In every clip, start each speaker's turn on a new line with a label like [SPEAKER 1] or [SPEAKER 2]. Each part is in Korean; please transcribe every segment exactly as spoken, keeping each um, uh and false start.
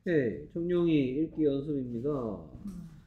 [SPEAKER 1] 네, 청룡이 읽기 연습입니다.
[SPEAKER 2] 음.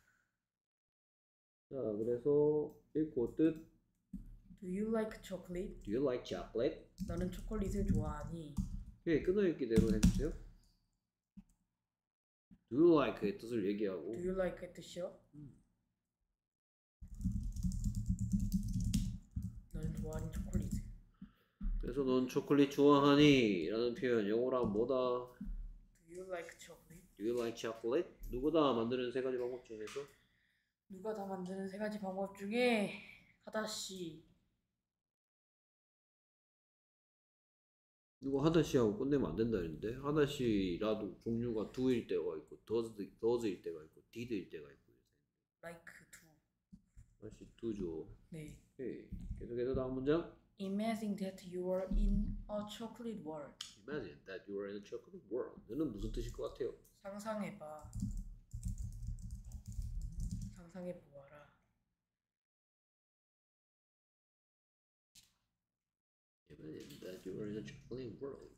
[SPEAKER 1] 자, 그래서 읽고 뜻.
[SPEAKER 2] Do you like chocolate?
[SPEAKER 1] Do you like chocolate?
[SPEAKER 2] 너는 초콜릿을 좋아하니?
[SPEAKER 1] 네, 끊어읽기대로 해주세요. Do you like의 뜻을 얘기하고.
[SPEAKER 2] Do you like의 뜻이요?
[SPEAKER 1] 음.
[SPEAKER 2] 너는 좋아하는 초콜릿을.
[SPEAKER 1] 그래서 넌 초콜릿 좋아하니? 라는 표현 영어로 하면 뭐다?
[SPEAKER 2] Do you like chocolate?
[SPEAKER 1] Do you like chocolate? 누구다 만드는 세 가지 방법 중에서?
[SPEAKER 2] 누가 다 만드는 세 가지 방법 중에 하다씨.
[SPEAKER 1] 누구 하다시하고 끝내면 안 된다 했는데 하다시라도 종류가 do일 때가 있고 does, does일 때가 있고 did일 때가 있고
[SPEAKER 2] Like to.
[SPEAKER 1] 하다시 do죠.
[SPEAKER 2] 네.
[SPEAKER 1] 오케이. 계속해서 다음 문장.
[SPEAKER 2] Imagine that you are in a chocolate world.
[SPEAKER 1] Imagine that you are in a chocolate world. 너는 무슨 뜻일 것 같아요?
[SPEAKER 2] 상상해봐. 상상해보아라.
[SPEAKER 1] Imagine that you are in a chocolate world.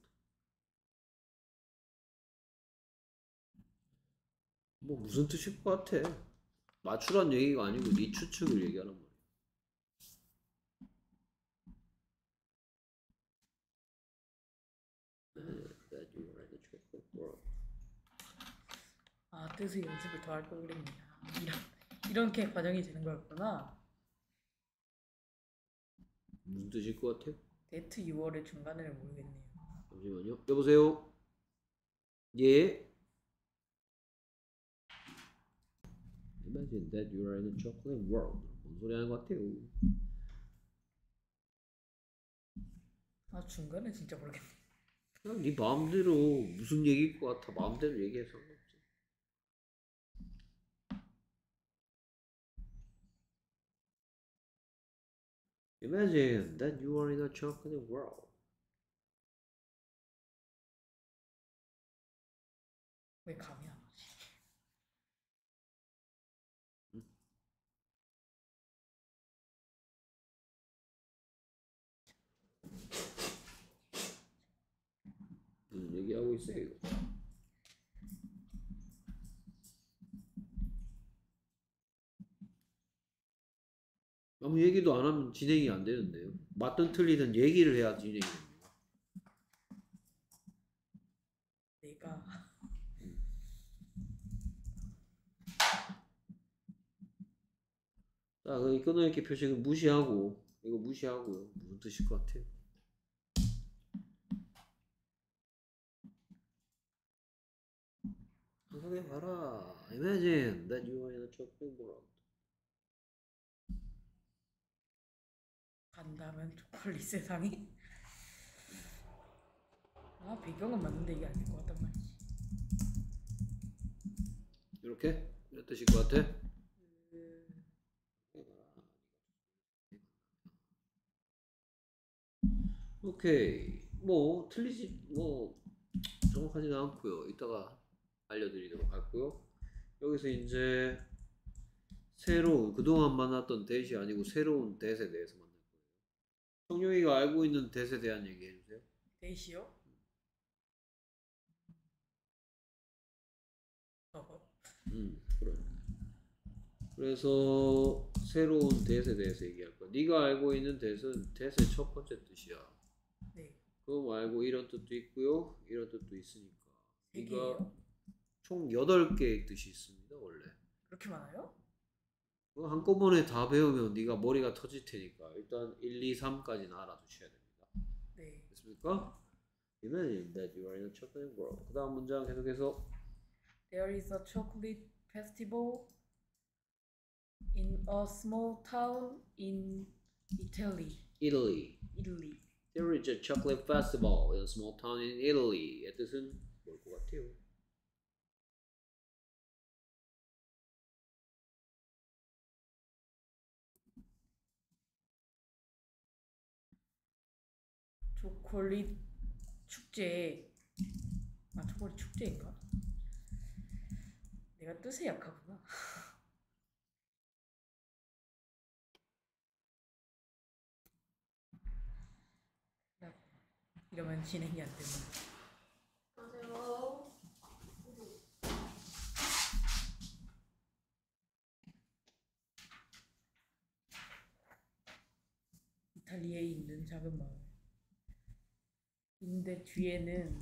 [SPEAKER 1] 뭐 무슨 뜻일 것 같아? 맞추란 얘기가 아니고 네 추측을 얘기하는 말이야. Imagine that you are in a chocolate world.
[SPEAKER 2] 아, 뜻의 연습을 더 할 걸 그랬냐. 이런, 이렇게 과정이 되는 거였구나.
[SPEAKER 1] 무슨 뜻일 것 같아요?
[SPEAKER 2] 데이트 유월의 중간을 모르겠네요.
[SPEAKER 1] 잠시만요. 여보세요? 예? Imagine that you are in a chocolate world. 뭔 소리 하는 것 같아요?
[SPEAKER 2] 아, 중간에 진짜 모르겠네.
[SPEAKER 1] 그냥 네 마음대로 무슨 얘기일 것 같아. 마음대로 얘기해 상관없어. Imagine that you are in a chocolate world.
[SPEAKER 2] 왜 감이 안 오지?
[SPEAKER 1] 무슨 얘기하고 있어요 이거? 아무 얘기도 안 하면 진행이 안 되는데요. 맞든 틀리든 얘기를 해야 진행이 됩니다.
[SPEAKER 2] 내가
[SPEAKER 1] 자, 그 끊어읽기 표식은 무시하고 이거 무시하고요. 무슨 뜻일 것 같아요? 생각해봐라. Imagine that you are in a chocolate world.
[SPEAKER 2] 간다면 초콜릿 세상이? 아, 배경은 맞는데 이게 아닐 것 같단 말이지.
[SPEAKER 1] 이렇게? 몇 뜻일 것 같아?
[SPEAKER 2] 그...
[SPEAKER 1] 오케이. 뭐 틀리지 뭐 정확하지는 않고요. 이따가 알려드리도록 하고요. 여기서 이제 새로운 그동안 만났던 대시 아니고 새로운 대세 대해서 만날 거예요. 청룡이가 알고 있는 대세 대한 얘기 해주세요.
[SPEAKER 2] 데이시요? 저거?
[SPEAKER 1] 음 그래. 그래서 새로운 대세에 대해서 얘기할 거야. 네가 알고 있는 대세는 대세 첫 번째 뜻이야.
[SPEAKER 2] 네.
[SPEAKER 1] 그거 말고 이런 뜻도 있고요. 이런 뜻도 있으니까.
[SPEAKER 2] 세
[SPEAKER 1] 네가
[SPEAKER 2] 개예요?
[SPEAKER 1] 총 여덟 개의 뜻이 있습니다. 원래.
[SPEAKER 2] 그렇게 많아요?
[SPEAKER 1] 그거 한꺼번에 다 배우면 네가 머리가 터질 테니까 일단 일, 이, 삼까지는 알아두셔야 됩니다.
[SPEAKER 2] 네.
[SPEAKER 1] 됐습니까? Imagine that you are in a chocolate world. 그 다음 문장 계속해서
[SPEAKER 2] There is a chocolate festival in a small town in Italy.
[SPEAKER 1] Italy.
[SPEAKER 2] Italy.
[SPEAKER 1] There is a chocolate festival in a small town in Italy. 의 뜻은 뭘 것 같아요?
[SPEAKER 2] 초콜릿 축제. 아, 초콜릿 축제인가? 내가 뜻에 약하구나. 이러면 진행이 안 된다.
[SPEAKER 3] 안녕하세요.
[SPEAKER 2] 사이에 있는 작은 마을. 근데 뒤에는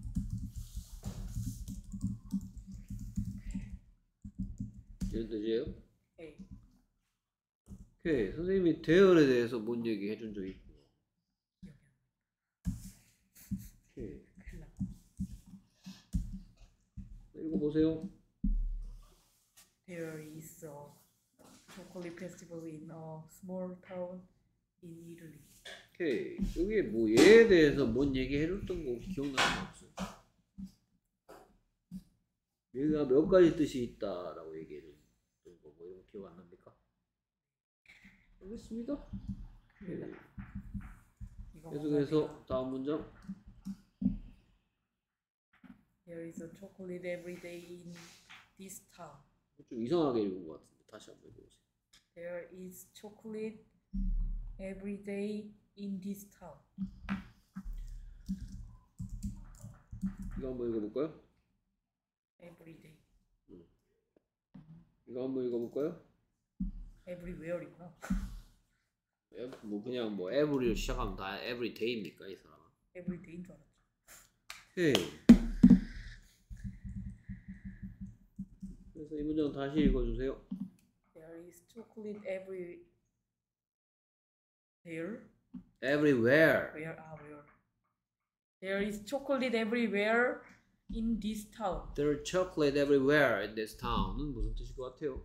[SPEAKER 1] 이런 뜻이에요?
[SPEAKER 2] 에
[SPEAKER 1] 오케이. 선생님이 대열에 대해서 뭔 얘기 해준 적 있고. 오케이.
[SPEAKER 2] 큰일 나.
[SPEAKER 1] 읽어보세요.
[SPEAKER 2] There is a chocolate festival in a small town in Italy.
[SPEAKER 1] 오케이. 여기에 뭐 얘에 대해서 뭔 얘기 해줬던 거 혹시 기억나는 거 없어요? 얘가 몇 가지 뜻이 있다라고 얘기해줬던 거 뭐 이런 거 기억 안 납니까? 알겠습니다.
[SPEAKER 2] 큰일 나.
[SPEAKER 1] 오케이.
[SPEAKER 2] 이거
[SPEAKER 1] 계속해서 다음 문장.
[SPEAKER 2] There is a chocolate every day in this town.
[SPEAKER 1] 좀 이상하게 읽은 것 같은데 다시 한번 읽어보세요.
[SPEAKER 2] There is chocolate every day in this town.
[SPEAKER 1] 이거 한번 읽어볼까요?
[SPEAKER 2] Every day.
[SPEAKER 1] 이거 한번 읽어볼까요?
[SPEAKER 2] Everywhere이구나.
[SPEAKER 1] 에- 뭐 그냥 뭐 every로 시작하면 다 everyday입니까 이 사람은?
[SPEAKER 2] Every day인 줄 알았죠.
[SPEAKER 1] 오케이. 그래서 이 문장 다시 읽어주세요.
[SPEAKER 2] There is chocolate every there.
[SPEAKER 1] Everywhere.
[SPEAKER 2] Where? Ah, where? There is chocolate everywhere in this town.
[SPEAKER 1] There's chocolate everywhere in this town은 무슨 뜻일 것 같아요?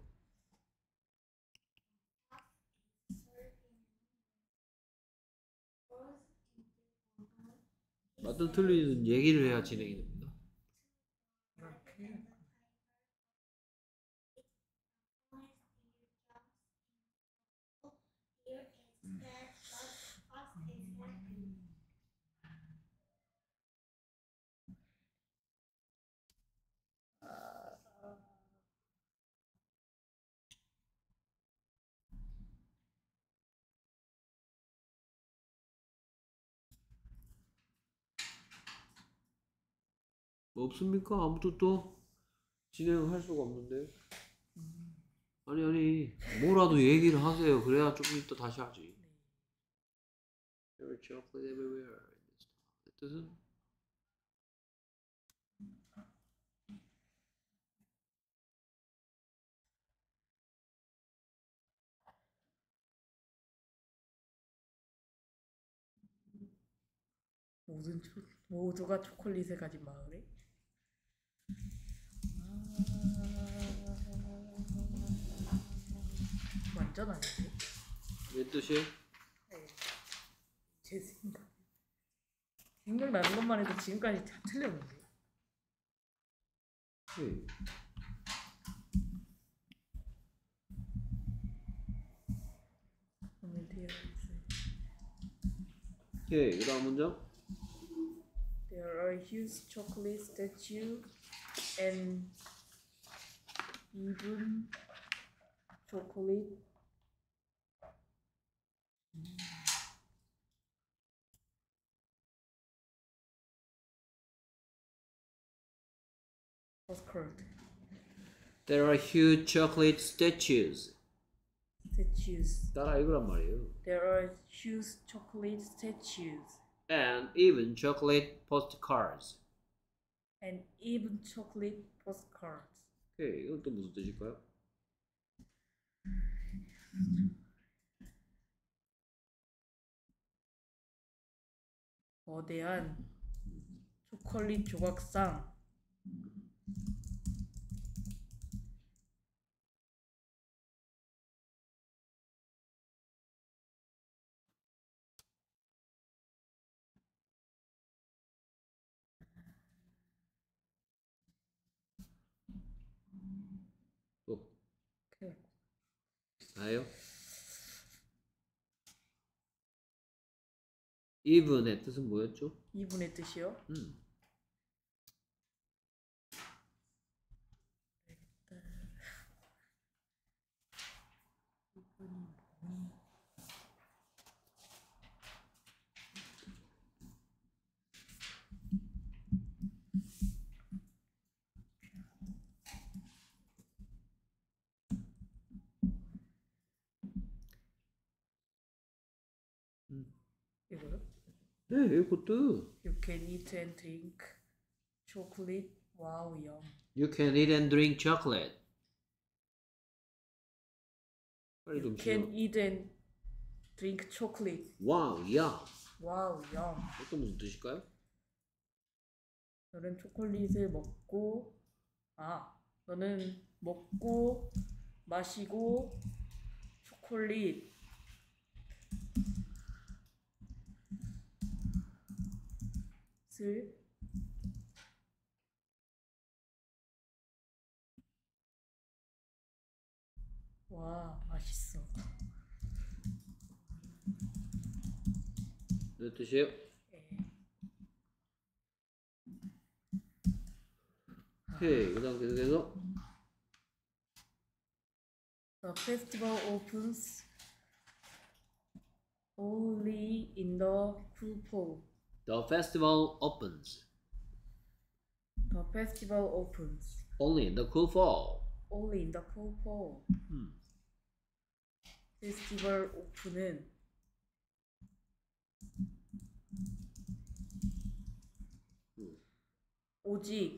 [SPEAKER 1] 맞든 틀리든 얘기를 해야 진행이 됩니다.
[SPEAKER 2] 이렇게.
[SPEAKER 1] 뭐 없습니까? 아무도 또 진행할 수가 없는데. 아니 아니 뭐라도 얘기를 하세요. 그래야 좀 이따 다시 하지. There's chocolate everywhere in this town. 그 뜻은
[SPEAKER 2] 모든 초, 모두가 초콜릿을 가진 마을에. 아, 완전 아닌데?
[SPEAKER 1] 몇 뜻이에요?
[SPEAKER 2] 네. 제 생각. 생각나는 것만 해도 지금까지 다 틀렸는데.
[SPEAKER 1] 네.
[SPEAKER 2] 오늘 되어 있어요.
[SPEAKER 1] 오케이. 그 다음 문장.
[SPEAKER 2] There are huge chocolate statues and even chocolate postcard
[SPEAKER 1] There are huge chocolate statues.
[SPEAKER 2] statues.
[SPEAKER 1] 따라 읽으란 말이에요.
[SPEAKER 2] There are huge chocolate statues
[SPEAKER 1] And even chocolate postcards.
[SPEAKER 2] and even chocolate postcards.
[SPEAKER 1] 오케이. 이건 또 무슨 뜻일까요?
[SPEAKER 2] 거대한 초콜릿 조각상
[SPEAKER 1] 또
[SPEAKER 2] 그
[SPEAKER 1] 나예요? even의 뜻은 뭐였죠?
[SPEAKER 2] 이분의 뜻이요.
[SPEAKER 1] 음.
[SPEAKER 2] 이거요?
[SPEAKER 1] 네, 이것도.
[SPEAKER 2] You can eat and drink chocolate. 와우, yum.
[SPEAKER 1] You can eat and drink chocolate. 빨리
[SPEAKER 2] You
[SPEAKER 1] 좀
[SPEAKER 2] can
[SPEAKER 1] 시작.
[SPEAKER 2] eat and drink chocolate.
[SPEAKER 1] 와우, 야.
[SPEAKER 2] 와우, yum.
[SPEAKER 1] 이것도 무슨 뜻일까요?
[SPEAKER 2] 너는 초콜릿을 먹고, 아, 너는 먹고, 마시고, 초콜릿. 을 와, 맛있어.
[SPEAKER 1] 무슨 뜻이에요?
[SPEAKER 2] 예.
[SPEAKER 1] 오케이, 그 다음 계속해서.
[SPEAKER 2] The festival opens only in the cool fall.
[SPEAKER 1] The festival opens
[SPEAKER 2] The festival opens
[SPEAKER 1] only in the cool fall.
[SPEAKER 2] only in the cool fall.
[SPEAKER 1] 음.
[SPEAKER 2] 페스티벌 오픈은
[SPEAKER 1] 음.
[SPEAKER 2] 오직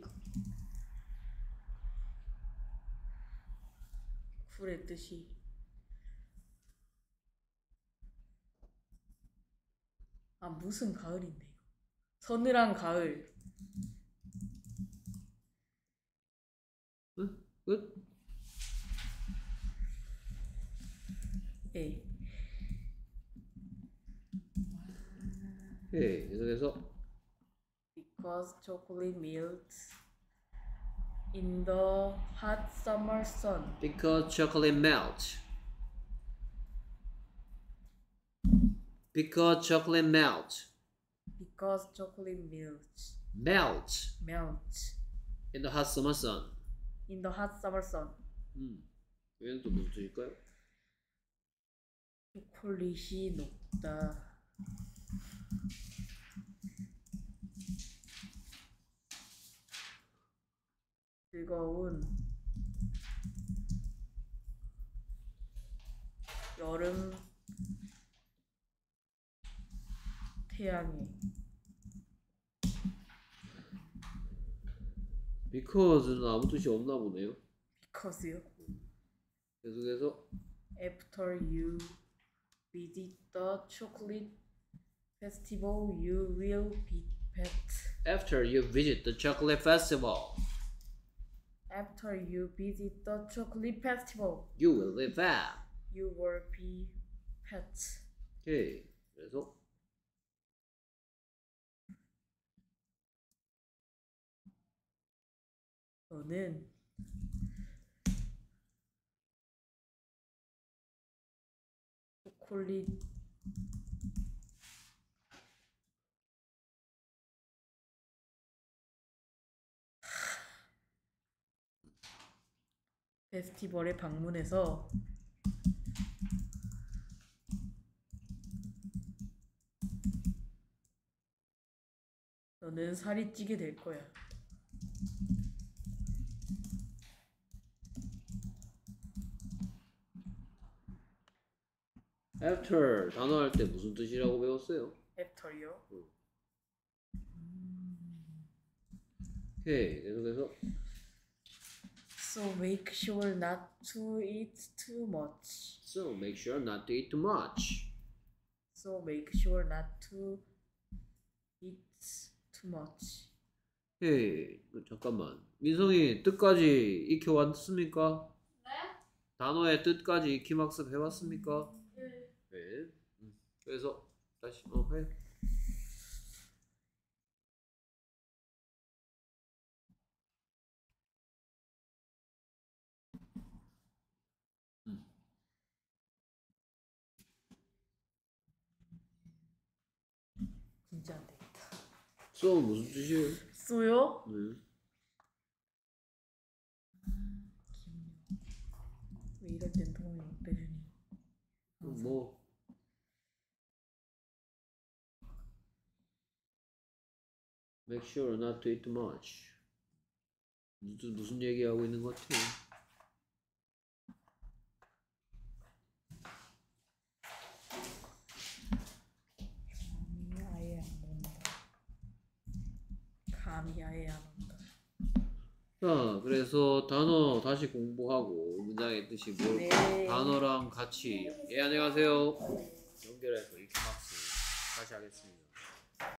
[SPEAKER 2] 쿨의 뜻이 아 무슨 가을인데 이거 서늘한 가을
[SPEAKER 1] 응? 끝?
[SPEAKER 2] 예
[SPEAKER 1] 오케이, 계속해서.
[SPEAKER 2] because chocolate melts in the hot summer sun.
[SPEAKER 1] Because chocolate melts. Because chocolate melts.
[SPEAKER 2] Because chocolate melts
[SPEAKER 1] Melts
[SPEAKER 2] melts
[SPEAKER 1] in the hot summer sun.
[SPEAKER 2] in the hot summer sun.
[SPEAKER 1] 음. 얘는 또 무슨 뜻일까요?
[SPEAKER 2] 초콜릿이 녹다. 즐거운 여름 태양에
[SPEAKER 1] Because는 아무 뜻이 없나 보네요.
[SPEAKER 2] because요.
[SPEAKER 1] 계속해서.
[SPEAKER 2] After you visit the chocolate festival, you will be fat.
[SPEAKER 1] After you visit the chocolate festival,
[SPEAKER 2] After you visit the chocolate festival,
[SPEAKER 1] you will be fat.
[SPEAKER 2] you will be fat.
[SPEAKER 1] 오케이. 그래서
[SPEAKER 2] 너는 초콜릿 페스티벌에 방문해서 너는 살이 찌게 될 거야.
[SPEAKER 1] after 단어 할 때 무슨 뜻이라고 배웠어요?
[SPEAKER 2] After요.
[SPEAKER 1] 오케이. 계속해서.
[SPEAKER 2] So make sure not to eat too much.
[SPEAKER 1] So make sure not to eat too much.
[SPEAKER 2] So make sure not to eat too much.
[SPEAKER 1] 오케이. 잠깐만. 민성이 뜻까지 익혀왔습니까?
[SPEAKER 3] 네?
[SPEAKER 1] 단어의 뜻까지 익히학습 해봤습니까?
[SPEAKER 3] 네.
[SPEAKER 1] 네. 음. 그래서 다시 어 해. 음.
[SPEAKER 2] 진짜 안 되겠다.
[SPEAKER 1] so 무슨 뜻이에요?
[SPEAKER 2] 쏘요?
[SPEAKER 1] 네.
[SPEAKER 2] 왜 이럴 땐 도움이 못 되주니?
[SPEAKER 1] 뭐 make sure not to eat too much. 무슨 무슨 얘기하고 있는 것 같아요?
[SPEAKER 2] 아미야에 야만다.
[SPEAKER 1] 자, 그래서 단어 다시 공부하고 문장의 뜻이 뭘까?
[SPEAKER 2] 네.
[SPEAKER 1] 단어랑 같이 예 안녕하세요 연결해서 이케마스 다시 하겠습니다.